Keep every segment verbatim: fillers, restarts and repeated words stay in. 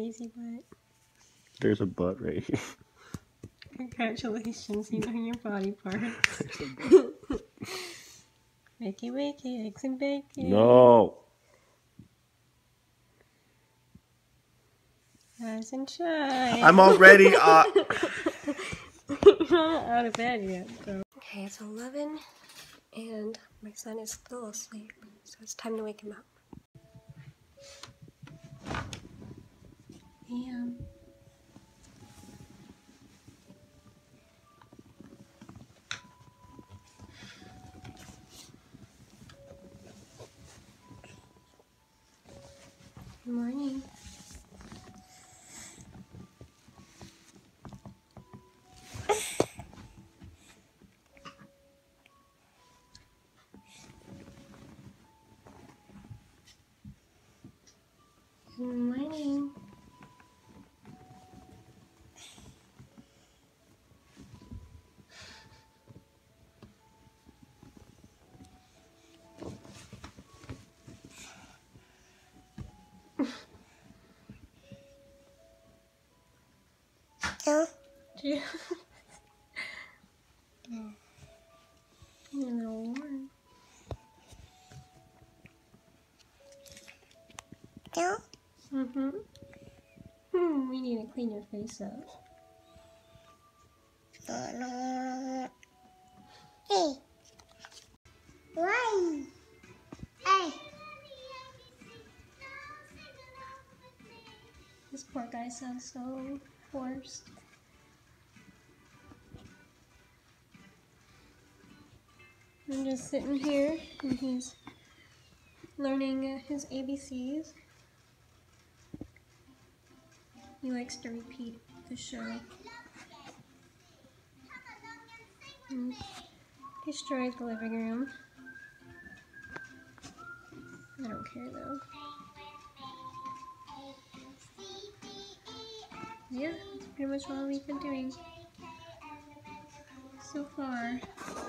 crazy butt. There's a butt right here. Congratulations, you know your body parts. Wakey wakey, eggs and bacon. No. Rise and shine. I'm already uh You're not out of bed yet, though. Okay, it's eleven, and my son is still asleep, so it's time to wake him up. Yeah. Good morning. Good morning. No. Yeah. Oh. You're a little warm. No. Mm-hmm. Hmm, we need to clean your face up. No, no. Hey. Why? Hey. This poor guy sounds so forced. I'm just sitting here, and he's learning uh, his A B Cs. He likes to repeat the show. And destroys the living room. I don't care though. Yeah, that's pretty much all we've been doing so far.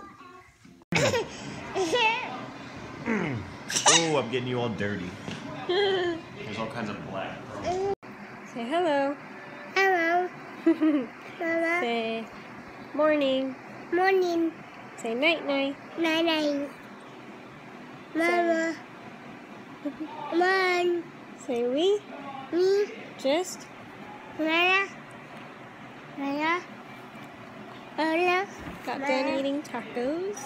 Oh, I'm getting you all dirty. There's all kinds of black. Say hello. Hello. Mama. Say morning. Morning. Say night night. Night night. Mama. Mom. Say we. Me. Just. Mama. Mama. Mama. Got done eating tacos.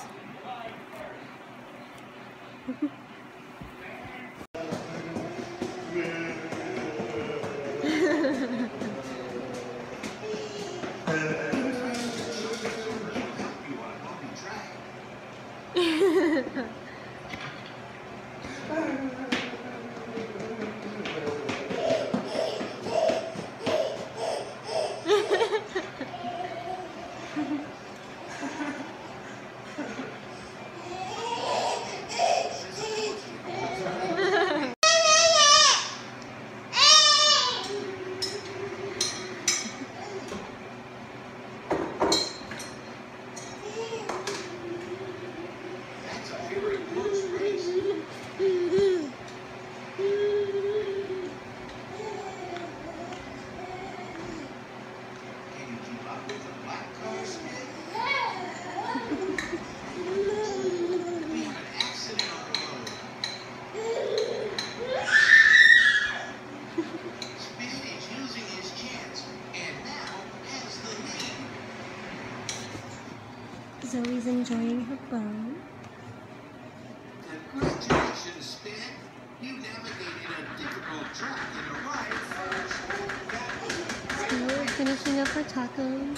Zoe's enjoying her bone. Congratulations, Spin. You navigated a difficult track in a ride first. So we're finishing up our tacos.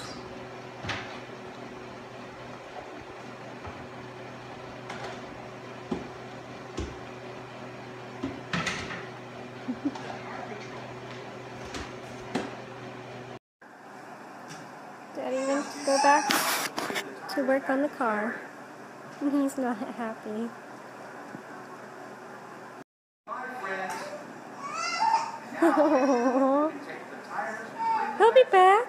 Daddy went to go back to work on the car, and he's not happy. Aww. He'll be back.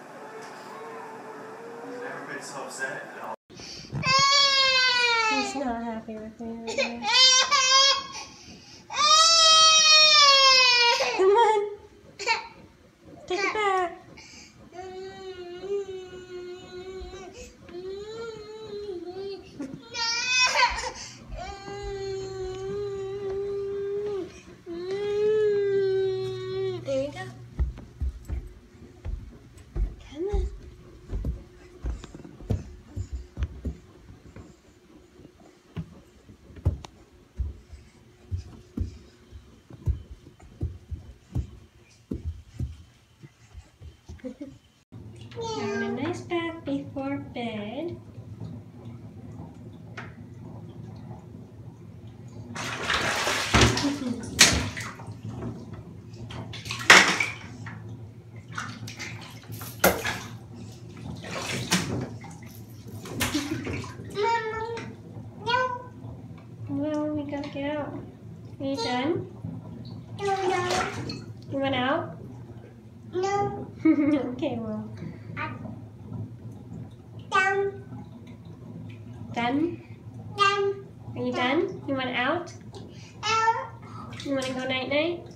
He's not happy with me right now. Come on. out. Are you done? No, no, You want out? no. Okay, well. Down, Done? down, Are you done? You want out? out. You want to go night night?